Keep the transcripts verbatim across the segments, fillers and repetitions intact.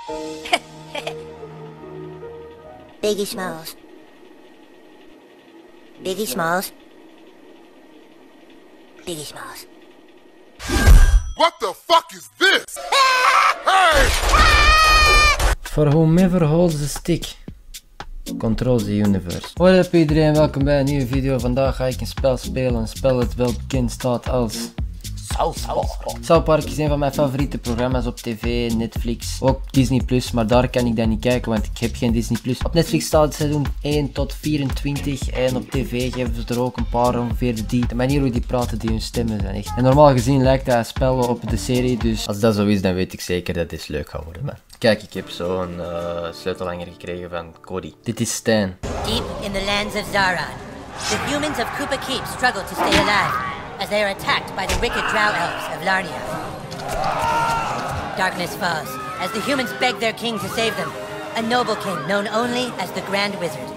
Biggie Smalls. Biggie Smalls. Biggie Smalls. What the fuck is this? Hey! For whomever holds the stick controls the universe. What up iedereen, welkom bij een nieuwe video. Vandaag ga ik een spel spelen, een spel dat wel bekend staat als South Park. South Park is een van mijn favoriete programma's op tv, Netflix, ook Disney plus, maar daar kan ik dan niet kijken, want ik heb geen Disney plus. Op Netflix staat het seizoen één tot vierentwintig en op tv geven ze er ook een paar ongeveer die. De manier hoe die praten, die hun stemmen zijn echt. En normaal gezien lijkt dat een spel op de serie, dus als dat zo is, dan weet ik zeker dat dit leuk gaat worden. Maar kijk, ik heb zo'n uh, sleutelhanger gekregen van Cody. Dit is Stan. Deep in the lands of Zaron, the humans of Koopa Keep struggle to stay alive as they are attacked by the wicked drow elves of Larnia. Darkness falls as the humans beg their king to save them, a noble king known only as the Grand Wizard.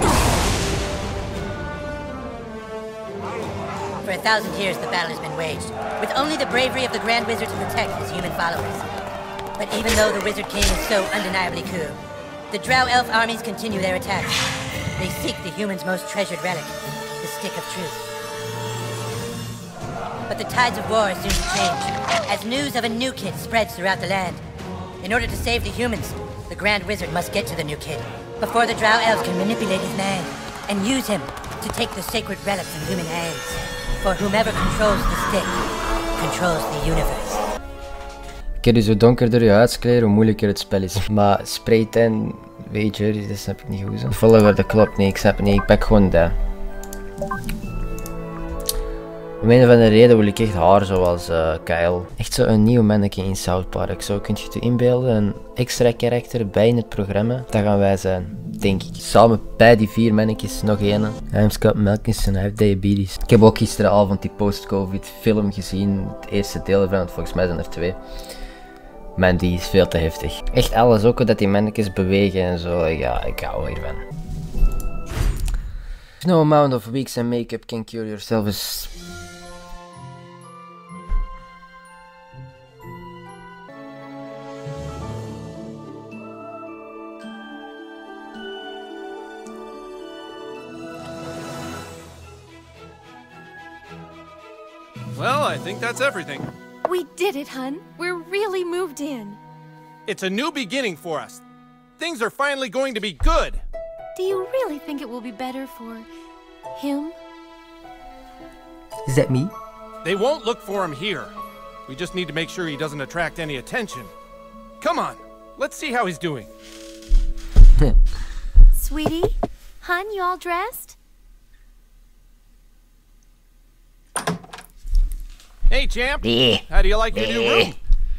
For a thousand years the battle has been waged, with only the bravery of the Grand Wizard to protect his human followers. But even though the Wizard King is so undeniably cool, the drow elf armies continue their attacks. They seek the humans' most treasured relic, the Stick of Truth. But the tides of war soon change, as news of a new kid spreads throughout the land. In order to save the humans, the Grand Wizard must get to the new kid, before the drow elves can manipulate his mind, and use him to take the sacred relic from human hands. For whomever controls the stick, controls the universe. Oké, dus hoe donkerder je huidskleur, hoe moeilijker het spel is. Maar spraytan, weet je, dat snap ik niet goed zo. Follower, dat klopt niet, ik snap het niet, ik pak gewoon dat. Om een of andere reden wil ik echt haar zoals uh, Kyle. Echt zo een nieuw manneke in South Park. Zo kun je je inbeelden, een extra karakter bij in het programma. Dat gaan wij zijn, denk ik. Samen bij die vier mannetjes nog één. I'm Scott Melkins en hij heeft diabetes. Ik heb ook gisteravond die post-covid film gezien. Het eerste deel ervan, want volgens mij zijn er twee. Man, die is veel te heftig. Echt alles, ook dat die mannetjes bewegen en zo. Ja, ik hou hiervan. No amount of wigs and make-up can cure yourself is... Well, I think that's everything. We did it, hun. We're really moved in. It's a new beginning for us. Things are finally going to be good. Do you really think it will be better for him? Is that me? They won't look for him here. We just need to make sure he doesn't attract any attention. Come on, let's see how he's doing. Sweetie? Hun, you all dressed? Hey, champ. How do you like your new room?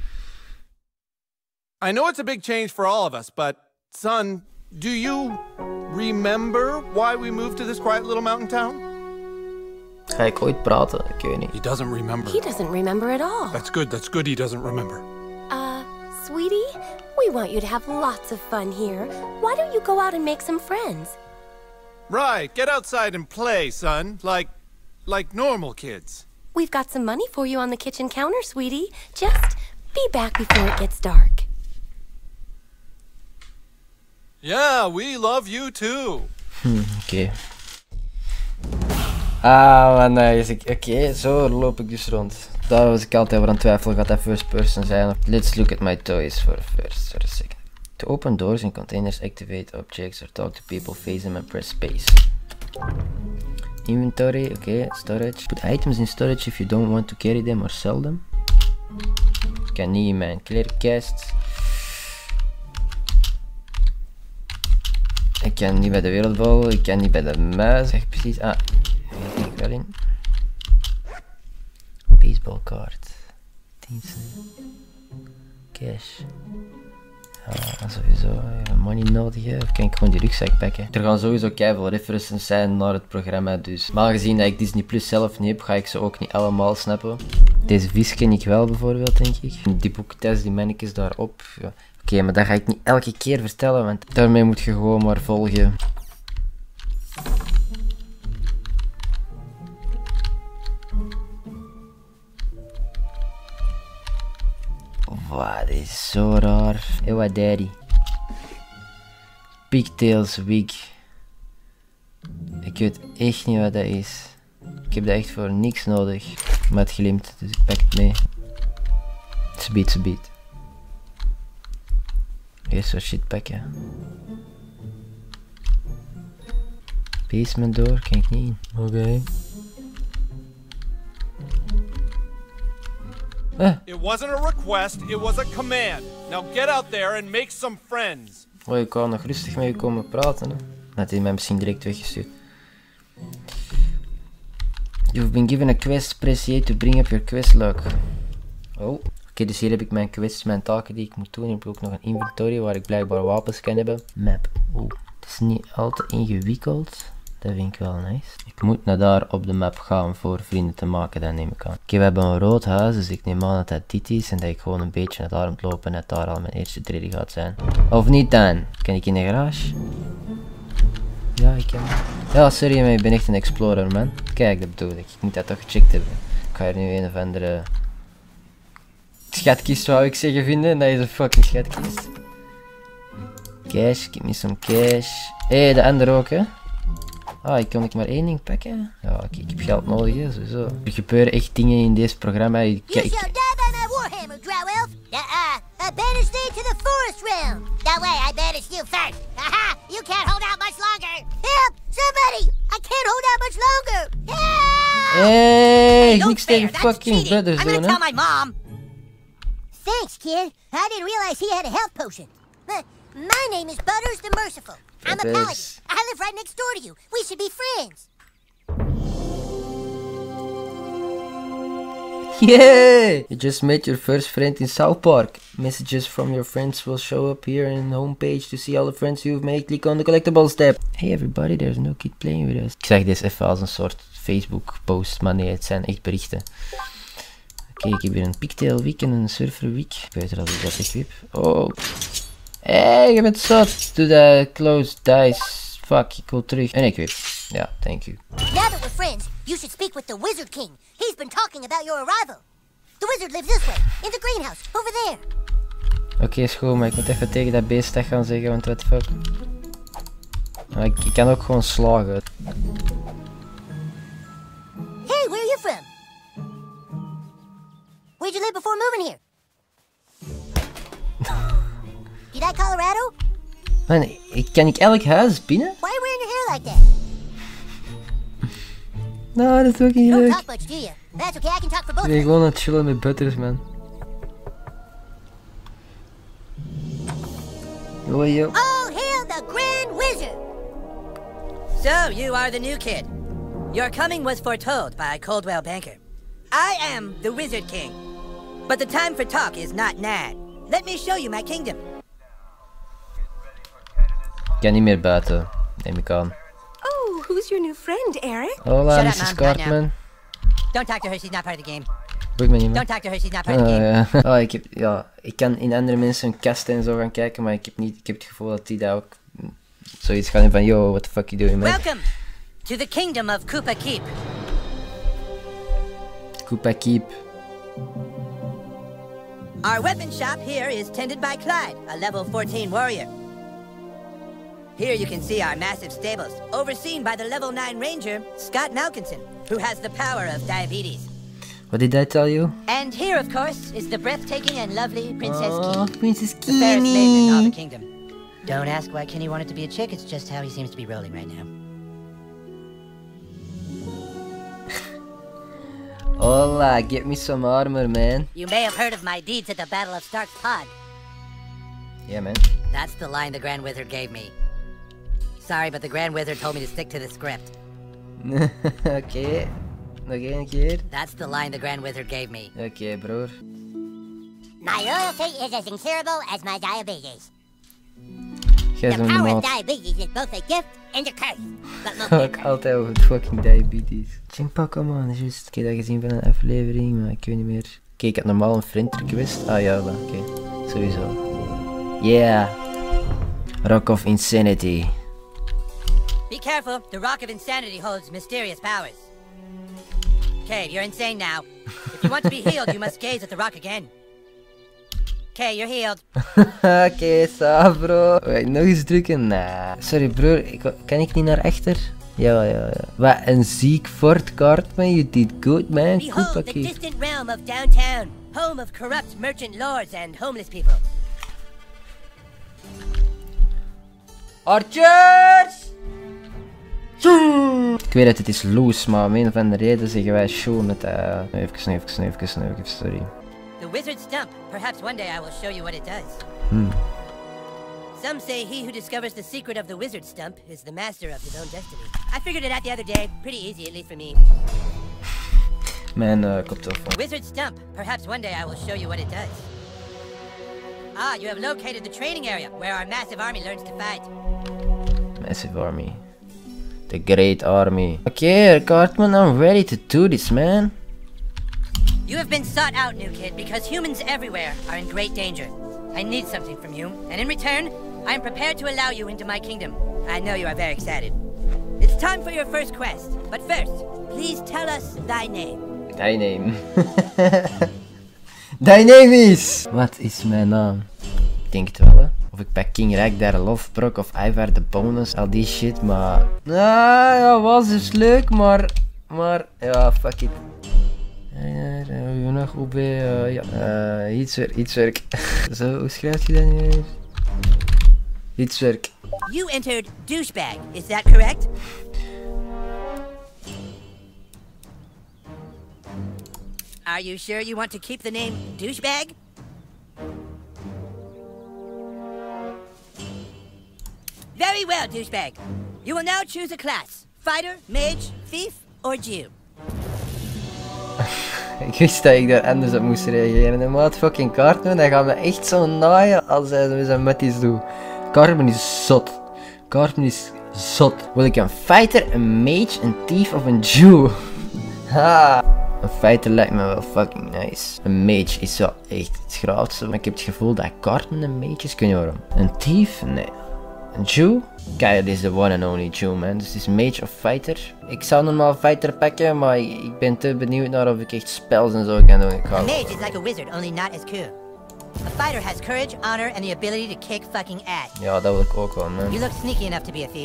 I know it's a big change for all of us, but, son, do you remember why we moved to this quiet little mountain town? Ga ik ooit praten? Ik weet niet. He doesn't remember. He doesn't remember at all. That's good, that's good he doesn't remember. Uh, sweetie? We want you to have lots of fun here. Why don't you go out and make some friends? Right, get outside and play, son. Like, like normal kids. We've got some money for you on the kitchen counter, sweetie. Just be back before it gets dark. Yeah, we love you too. Hm, oké. Okay. Ah, maar nice. Oké, okay, zo loop ik dus rond. Daar was ik altijd over aan het twijfelen. Gaat dat first person zijn? Let's look at my toys for first for a second. To open doors in containers, activate objects or talk to people, face them and press space. Inventory, oké, okay. Storage. Put items in storage if you don't want to carry them or sell them. Ik kan niet in mijn kleerkast. Ik kan niet bij de wereldbol, ik kan niet bij de muis. Echt precies. Ah, hier kan ik wel in. Baseballkaart. tien cent. Cash. Ja, sowieso. Even money nodig hè. Of kan ik gewoon die rugzak pakken? Er gaan sowieso keiveel references zijn naar het programma, dus. Maar aangezien dat ik Disney Plus zelf niet heb, ga ik ze ook niet allemaal snappen. Deze vis ken ik wel bijvoorbeeld, denk ik. Die boekentjes, die mannetjes daarop. Ja. Oké, okay, maar dat ga ik niet elke keer vertellen, want daarmee moet je gewoon maar volgen. Wow, dit is zo raar. Ewa daddy. Pigtails wig. Ik weet echt niet wat dat is. Ik heb dat echt voor niks nodig. Maar het glimt, dus ik pak het mee. Subiet, subiet. Eerst wat shit pakken. Basement door, kan ik niet in. Oké. Okay. Ah. It wasn't a request, it was a command. Now get out there and make some friends. Oh, ik wou nog rustig met je komen praten, hè. Had hij mij misschien direct weggestuurd. You've been given a quest, press Y to bring up your quest log. Oh. Oké, okay, dus hier heb ik mijn quests, mijn taken die ik moet doen. Ik heb ook nog een inventory waar ik blijkbaar wapens kan hebben. Map. Oeh, het is niet al te ingewikkeld. Dat vind ik wel nice. Ik moet naar daar op de map gaan voor vrienden te maken, dat neem ik aan. Oké, okay, we hebben een rood huis, dus ik neem aan dat dat dit is. En dat ik gewoon een beetje naar daar moet lopen en dat daar al mijn eerste trade gaat zijn. Of niet dan? Kan ik in de garage? Ja, ik kan. Ja, sorry, maar ik ben echt een explorer, man. Kijk, dat bedoel ik. Ik moet dat toch gecheckt hebben. Ik ga hier nu een of andere schatkist, wou ik zeggen, vinden. Dat is een fucking schatkist. Cash, give me some cash. Hé, hey, de andere ook, hè. Ah, ik kan ik maar één ding pakken? Ja, oké, ik heb geld nodig, hè, sowieso. Er gebeuren echt dingen in deze programma. Ik, You ik, shall die by my warhammer, Drow Elf. Uh-uh. I banish thee to the forest realm. That way, I banish you first. Aha! You can't hold out much longer. Help! Somebody! I can't hold out much longer. Help! hey, Don't niks fair, tegen that's fucking cheating. brothers I'm doen, gonna hè. tell my mom. Thanks, kid. I didn't realize he had a health potion. Uh, my name is Butters the Merciful. I'm a Butters. paladin. I live right next door to you. We should be friends. Yeah! You just met your first friend in South Park. Messages from your friends will show up here in the homepage to see all the friends you've made. Click on the collectibles tab. Hey everybody, there's no kid playing with us. Ik zag dit even als een soort Facebook post, maar nee, het zijn echt berichten. Oké, okay, ik heb hier een pigtail wig en een surfer wig. Beter als ik dat equip. Oh. Hey, je bent zat. Doe dat close dice. Fuck, ik wil terug. En equip. Ja, thank you. Now that we're friends, you should speak with the Wizard King. He's been talking about your arrival. The wizard lives this way, in the greenhouse, over there. Oké, okay, is goed, maar ik moet even tegen dat beest dat gaan zeggen, want what the fuck. Maar ik, ik kan ook gewoon slagen. Hey, where are you from? Where'd you live before moving here? You like Colorado? Man, ik, kan ik elk huis binnen? Why are you wearing your hair like that? Nou, dat is ook niet You don't leuk. talk much, do you? That's okay, I can talk for both Ik of ben us. gewoon aan het chillen met Butters, man. Yo, yo. All hail the Grand Wizard! So, you are the new kid. Your coming was foretold by Coldwell Banker. I am the Wizard King. But the time for talk is not now. Let me show you my kingdom. Ik kan niet meer buiten, neem ik aan. Oh, who's your new friend, Eric? Hola, Shut up, missus Mom, right Cartman. Don't talk to her, she's not part of the game. Boeit me niet meer. Don't talk to her, she's not part of the Oh, game. ja. Oh, ik, heb, ja, ik kan in andere mensen hun kasten en zo gaan kijken, maar ik heb, niet, ik heb het gevoel dat die daar ook mm, zoiets gaan hebben van yo, what the fuck you doing, man? Welcome to the kingdom of Koopa Keep. Koopa Keep. Our weapon shop here is tended by Clyde, a level fourteen warrior. Here you can see our massive stables, overseen by the level nine ranger, Scott Malkinson, who has the power of diabetes. What did I tell you? And here, of course, is the breathtaking and lovely Princess Oh, Kenny, Princess the fairest maiden in all the Kenny. kingdom. Don't ask why Kenny wanted to be a chick, it's just how he seems to be rolling right now. Hola, get me some armor, man. You may have heard of my deeds at the Battle of Stark's Pod. Yeah, man. That's the line the Grand Wizard gave me. Sorry, but the Grand Wizard told me to stick to the script. Oké. Nog één keer. That's the line the Grand Wizard gave me. Oké, okay, broer. My loyalty is as incurable as my diabetes. Jij The zo'n power of maat. diabetes is both a gift and a curse. But most Ook altijd over het fucking diabetes. Chimpa, come on, juist. Ik heb dat gezien van een aflevering, maar ik weet niet meer. Oké, ik had normaal een friend request. Ah ja, oké. Okay. Sowieso. Yeah. Rock of Insanity. Be careful, the Rock of Insanity holds mysterious powers. Cade, you're insane now. If you want to be healed, you must gaze at the rock again. Okay, you're healed. Oké, okay, sa bro. Wait, nog eens drukken? Nah. Sorry broer, ik, kan ik niet naar achter? Ja, ja, ja. Wat een ziek fort Cartman, you did good man. Behold the distant realm of downtown, home of corrupt merchant lords and homeless people. Archers! Ik weet dat het is loose, maar om een of andere reden zeggen wij show met uh... Even, even, even, even, even, sorry. The wizard stump. Perhaps one day I will show you what it does. Hmm. Some say he who discovers the secret of the wizard stump is the master of his own destiny. I figured it out the other day. Pretty easy, at least for me. Mijn uh, koptelefoon. Wizard stump. Perhaps one day I will show you what it does. Ah, you have located the training area where our massive army learns to fight. Massive army. The great army. Okay, Cartman, I'm ready to do this, man. You have been sought out, new kid, because humans everywhere are in great danger. I need something from you, and in return, I am prepared to allow you into my kingdom. I know you are very excited. It's time for your first quest, but first, please tell us thy name. Thy name. Thy name is... Wat is mijn naam? Ik denk het wel, hè. Of ik bij King Rijk daar Lovebrok of Ivar de Bonus, al die shit, maar... Ah, ja, was dus leuk, maar... Maar, ja, fuck it. Ja, nog goed bij, uh, ja. Uh, iets, iets werk. Zo, hoe schrijf je dat nu weer? Iets werk. You entered douchebag, is that correct? Are you sure you want to keep the name douchebag? Very well, douchebag. You will now choose a class. Fighter, mage, thief, or Jew. Ik wist dat ik daar anders op moest reageren. En maat fucking Cartman, hij gaat me echt zo naaien als hij met zijn matties doet. Cartman is zot. Cartman is zot. Wil ik een fighter, een mage, een thief of een Jew? Ha! Een fighter lijkt me wel fucking nice. Een mage is wel echt het grootste. Maar ik heb het gevoel dat Cartman een mage is. Kun je horen? Een thief? Nee. Een Jew? Kijk, dit is de one and only Jew, man. Dus het is mage of fighter. Ik zou normaal fighter pakken, maar ik ben te benieuwd naar of ik echt spells en zo kan doen. Ik ga a mage is like a wizard, only not as cool. A fighter has courage, honor, and the ability to kick fucking ass. Ja, dat wil ik ook wel, man. You look sneaky enough to be a thief.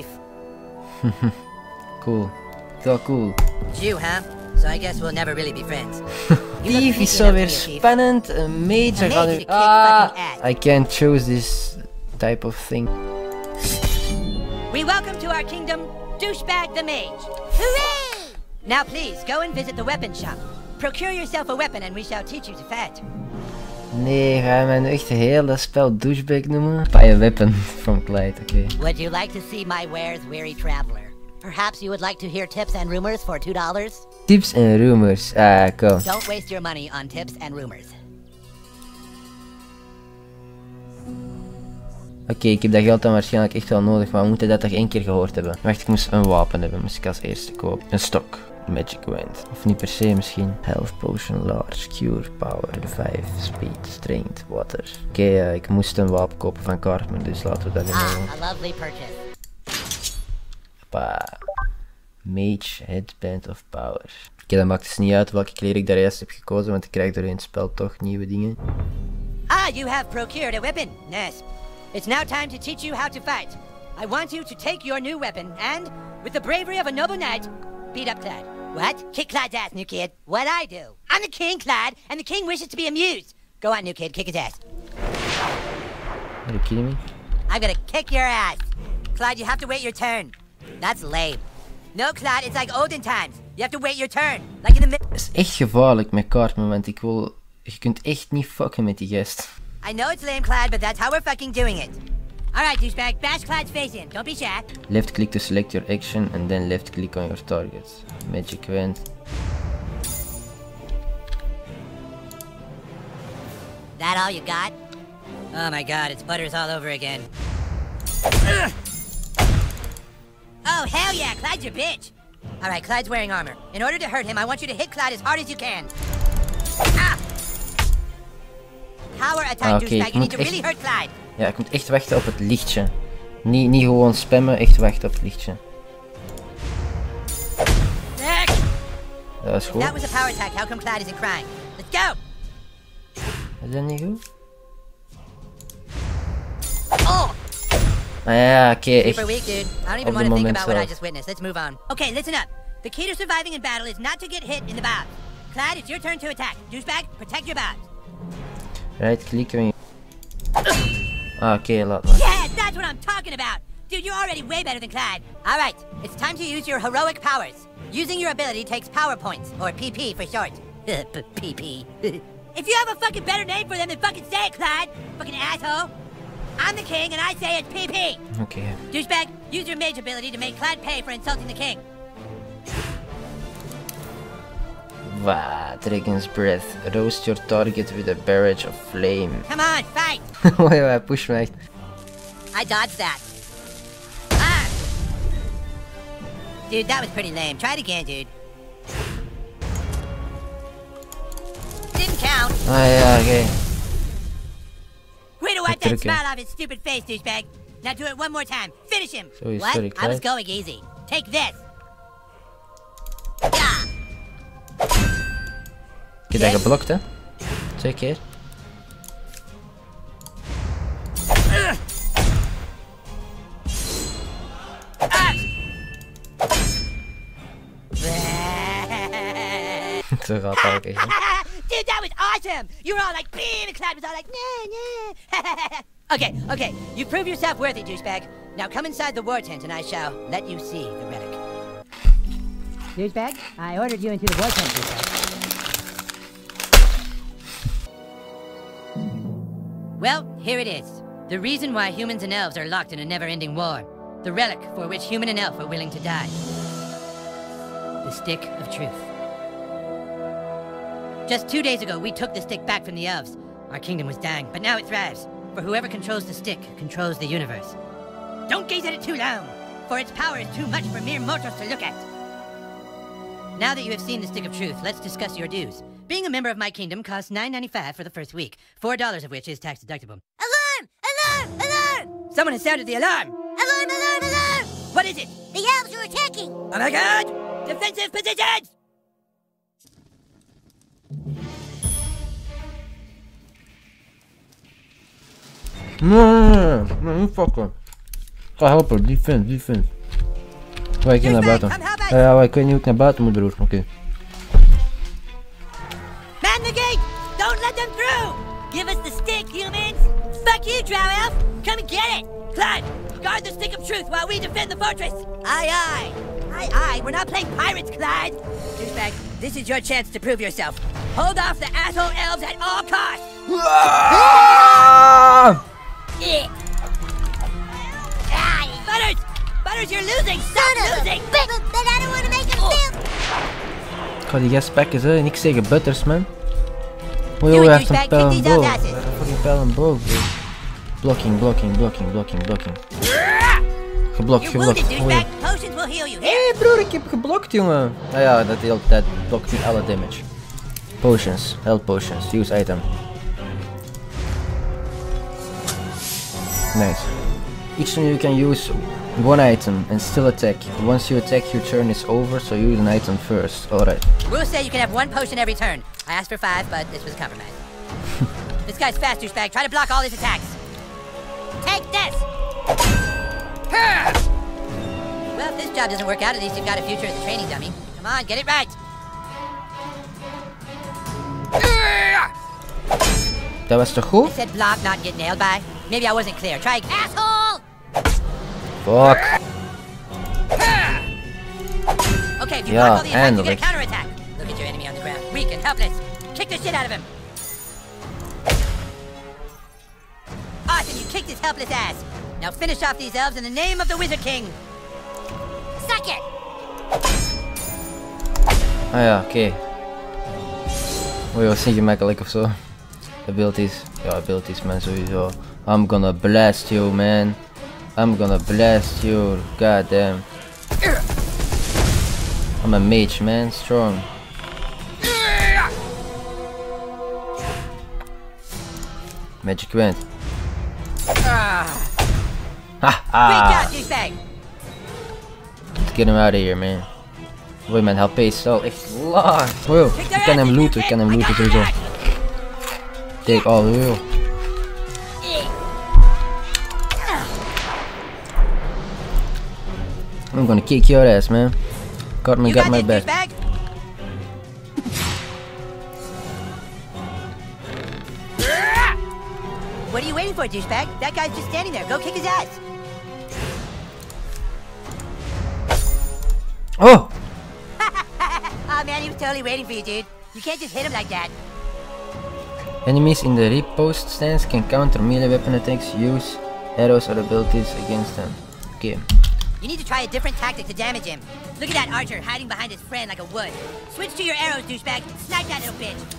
Cool. Wel cool. Jew, huh? So I guess we'll never really be friends. Thief is zo weer spannend. Een mage gaat nu... Ah, I can't choose this type of thing. We welcome to our kingdom, Douchebag the Mage. Hooray! Now please, go and visit the weapon shop. Procure yourself a weapon and we shall teach you to fight. Nee, ga je mij nu echt heel dat spel douchebag noemen? Buy a weapon from Clyde, oké. Okay. Would you like to see my wares, weary traveler? Perhaps you would like to hear tips and rumors for two dollars? Tips and rumors, ah, cool. Don't waste your money on tips and rumors. Oké, okay, ik heb dat geld dan waarschijnlijk echt wel nodig, maar we moeten dat toch één keer gehoord hebben. Wacht, ik moest een wapen hebben, moest ik als eerste kopen. Een stok, magic wand. Of niet per se misschien. Health potion, large, cure, power, revive, speed, strength, water. Oké, okay, uh, ik moest een wapen kopen van Cartman, dus laten we dat in doen. Ah, a lovely purchase. Hoppa. Mage, headband of power. Oké, okay, dat maakt dus niet uit welke kleren ik daar juist heb gekozen, want ik krijg door in het spel toch nieuwe dingen. Ah, you have procured a weapon. Nice. It's now time to teach you how to fight. I want you to take your new weapon and, with the bravery of a noble knight, beat up Clyde. What? Kick Clyde's ass, new kid. What I do? I'm the king, Clyde, and the king wishes to be amused. Go on, new kid, kick his ass. Are you kidding me? I'm gonna kick your ass. Clyde, you have to wait your turn. That's lame. No, Clyde, it's like olden times. You have to wait your turn. Like in the middle. Het is echt gevaarlijk met Cartman, want ik wil... Je kunt echt niet fucken met die gast. I know it's lame, Clyde, but that's how we're fucking doing it. Alright, douchebag, bash Clyde's face in. Don't be shy. Left click to select your action and then left click on your target. Magic wand. That all you got? Oh my god, it's Butters all over again. Ugh. Oh, hell yeah, Clyde's your bitch. Alright, Clyde's wearing armor. In order to hurt him, I want you to hit Clyde as hard as you can. Ah! Power attack, Ah, douchebag. okay, You need to echt... really hurt Clyde. Ja, ik moet echt wachten op het lichtje. Niet, niet gewoon spammen, echt wachten op het lichtje. Next. Dat is goed. That was a power attack. How come Clyde isn't crying? Let's go! Is dat niet goed? Oh! Ah ja, oké, okay, Super weak, dude. I don't even want to think about what I just witnessed. Let's move on. Okay, listen up. The key to surviving in battle is not to get hit in the bows. Clyde, it's your turn to attack. Douchebag, protect your bows. Right click when you... Ah, oké, okay, laat maar. Yeah, that's what I'm talking about. Dude, you're already way better than Clyde. Alright, it's time to use your heroic powers. Using your ability takes power points, or P P for short. P P. If you have a fucking better name for them, then fucking say it, Clyde. Fucking asshole. I'm the king, and I say it's P P. Okay. Douchebag, use your mage ability to make Clyde pay for insulting the king. Wow, Dragon's Breath. Roast your target with a barrage of flame. Come on, fight! Wait, wait, push me echt. I dodged that. Ah! Dude, that was pretty lame. Try it again, dude. Didn't count. Ah ja, oké. Okay. Way to wipe that smile off his stupid face, douchebag. Now do it one more time. Finish him. Sorry, what? sorry, I was going easy. Take this. Ja. Ik heb dat geblokt, hè? Twee keer. Uh. Ah. Zo gaat dat ook echt. Dude, that was awesome! You were all like, beam, and Clyde was all like, nah, nah. Okay, okay, you prove yourself worthy, douchebag. Now come inside the war tent and I shall let you see the relic. Douchebag, I ordered you into the war tent, douchebag. Well, here it is. The reason why humans and elves are locked in a never-ending war. The relic for which human and elf are willing to die. The Stick of Truth. Just two days ago, we took the stick back from the elves. Our kingdom was dying, but now it thrives. For whoever controls the stick controls the universe. Don't gaze at it too long, for its power is too much for mere mortals to look at. Now that you have seen the Stick of Truth, let's discuss your dues. Being a member of my kingdom costs nine ninety-five for the first week, four dollars of which is tax deductible. Alarm! Alarm! Alarm! Someone has sounded the alarm! Alarm! Alarm! Alarm! What is it? The elves are attacking! Oh my god! Defensive positions! Nee, nee, nee, niet fucken. Ga helpen, defense, defense. Waar ik hier naar buiten? Ja, ja, ik weet niet hoe ik naar buiten moet, broer. Oké. Okay. Man the gate! Don't let them through! Give us the stick, humans! Fuck you, Drow Elf! Come and get it! Clyde, guard the Stick of Truth while we defend the fortress! Aye, aye! Aye, aye! We're not playing pirates, Clyde! Douchebag, this is your chance to prove yourself. Hold off the asshole elves at all costs! Yeah. Butters! Butters, you're losing! Stop losing! But, but I don't want to make him feel... Ik ga die gast pakken, hè. Niks zeggen Butters, man. Oh joh, hij heeft een pijl en boog. Hij heeft een fucking pijl en boog, bro. Blocking, blocking, blocking, blocking, blocking. Geblokt, geblokt. Oh, ja. Hé broer, ik heb geblokt, jongen. Nou ja, dat, dat blokt niet alle damage. Potions, health potions, use item. Nice. Each time you can use one item and still attack. Once you attack, your turn is over, so use an item first. Alright. Rules say you can have one potion every turn. I asked for five, but this was a compromise. This guy's fast, douchebag. Try to block all his attacks. Take this! Well, if this job doesn't work out, at least you've got a future as a training dummy. Come on, get it right! Dat was toch goed? I said block, not get nailed by. Maybe I wasn't clear. Try, asshole! Fuck. Okay, if you yeah, block all the attacks, you get a like... counterattack. Look at your enemy on the ground, weak and helpless. Kick the shit out of him. Awesome, you kicked his helpless ass. Now finish off these elves in the name of the Wizard King. Suck it! Ah ja, oké. Okay. Oh joh, sneaky makkelijk of zo. Abilities. Ja, abilities man, sowieso. I'm gonna blast you, man. I'm gonna blast you. God damn. I'm a mage, man. Strong. Magic wand. Ha ha! Let's get him out of here, man. Wait, man, H P is zo echt laag. Wow, ik kan hem looten, ik kan hem looten sowieso. Take all, wow. I'm gonna kick your ass, man. Cartman You got got my this, back. douchebag. What are you waiting for, douchebag? That guy's just standing there. Go kick his ass. Oh! Oh man, he was totally waiting for you, dude. You can't just hit him like that. Enemies in the riposte stance can counter melee weapon attacks, use arrows or abilities against them. Okay. You need to try a different tactic to damage him. Look at that archer hiding behind his friend like a wood. Switch to your arrows, douchebag. Snipe that little bitch.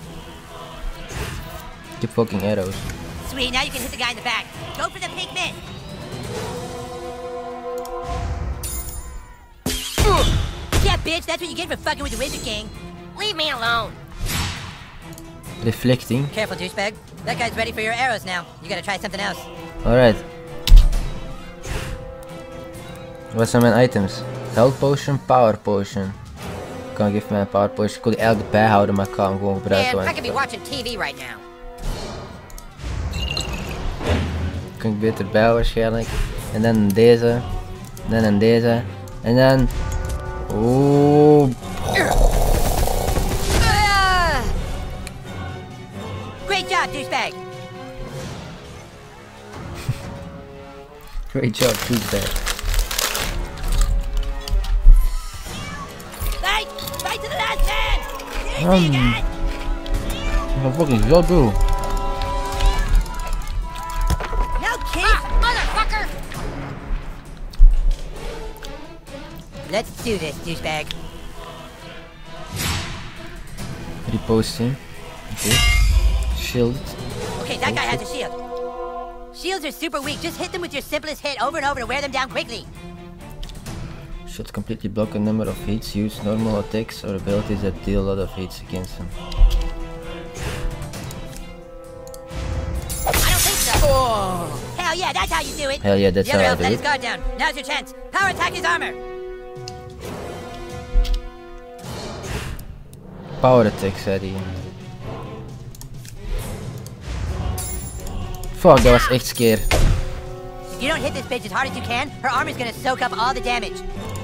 Keep fucking arrows. Sweet, now you can hit the guy in the back. Go for the pink miss. Yeah, bitch, that's what you get for fucking with the Wizard King. Leave me alone. Reflecting. Careful, douchebag. That guy's ready for your arrows now. You gotta try something else. Alright. Wat zijn mijn items? Health potion, power potion. Kan ik even mijn power potion. Ik wil die eigenlijk bijhouden, maar ik kan hem gewoon gebruiken. Man, I want- could be watching T V right now. Kan ik beter bij waarschijnlijk. En dan deze. En dan en deze. En dan... Oeh. Great job, douchebag. Great job, douchebag. Fight! Fight to the last man! Seriously, you Um. guys! Wat fucking zo bro. No, kid! Ah, motherfucker! Let's do this, douchebag. Reposting. Okay. Shield. Okay, that guy has a shield. Shields are super weak. Just hit them with your simplest hit over and over to wear them down quickly. Should completely block a number of hits. Use normal attacks or abilities that deal a lot of hits against them. I don't think so. Oh. Hell yeah, that's how you do it. Hell yeah, that's the other how I elf do let it. his guard down. Now's your chance. Power attack his armor. Power attack, zei hij. Fuck, dat was echt scare. If you don't hit this bitch as hard as you can, her armor's gonna soak up all the damage.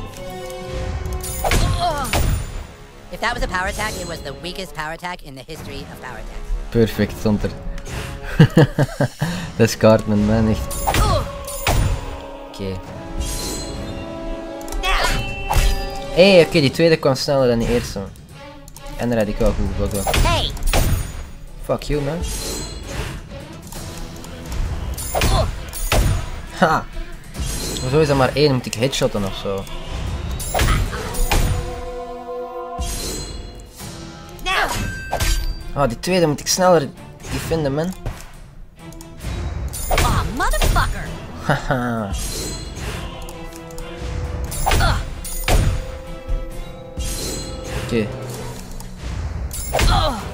Ugh. If that was a power attack, it was the weakest power attack in the history of power attacks. Perfect, stond er. Dat is Cartman, man, echt. Ugh. Oké. Now. Hé, hey, oké, die tweede kwam sneller dan die eerste. En daar had ik wel goed geblokt. Hey, Fuck you, man. Ugh. Ha! Hoezo is dat maar één? Moet ik headshotten of zo? Now. Ah, die tweede moet ik sneller defenden, man. Oh, motherfucker. Haha. Ugh. Oké. Ugh.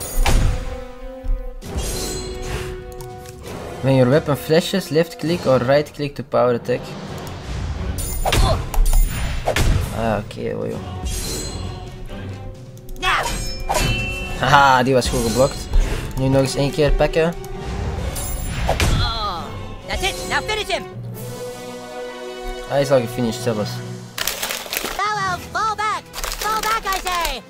When your weapon flashes, left click or right click to power attack. Ugh. Ah, oké, okay, joh. Now. Haha, die was goed geblokt. Nu nog eens één keer pakken. Oh. That's it. Now finish him. Hij is al gefinished zelfs. Now elves, fall back! Fall back, I say!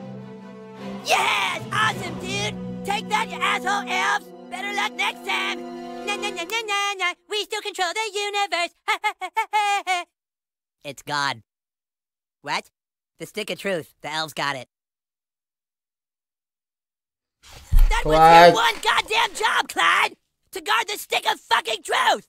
Yes! Awesome, dude! Take that, you asshole elves! Better luck next time! Na na na na na na! We still control the universe! It's God. What? The stick of truth. The elves got it. That was Clyde. your one goddamn job, Clyde! To guard the stick of fucking truth!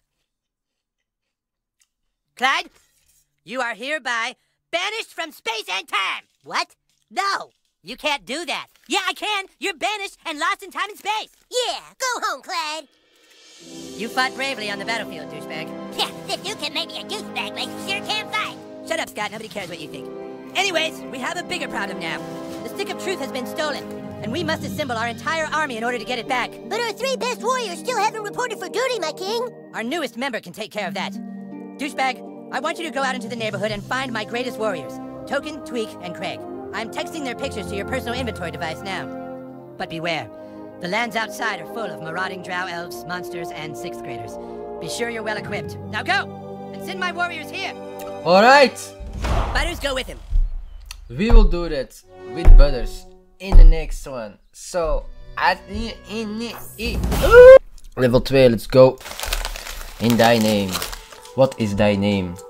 Clyde, you are hereby banished from space and time! What? No! You can't do that. Yeah, I can. You're banished and lost in time and space. Yeah, go home, Clyde. You fought bravely on the battlefield, douchebag. Yeah, if you can make me a douchebag, like you sure can fight. Shut up, Scott. Nobody cares what you think. Anyways, we have a bigger problem now. The Stick of Truth has been stolen, and we must assemble our entire army in order to get it back. But our three best warriors still haven't reported for duty, my king. Our newest member can take care of that. Douchebag, I want you to go out into the neighborhood and find my greatest warriors, Token, Tweak, and Craig. I'm texting their pictures to your personal inventory device now. But beware, the lands outside are full of marauding drow elves, monsters, and sixth graders. Be sure you're well equipped. Now go, and send my warriors here. Alright! brothers go with him. We will do that with brothers in the next one. So, at in level two, let's go. In thy name. What is thy name?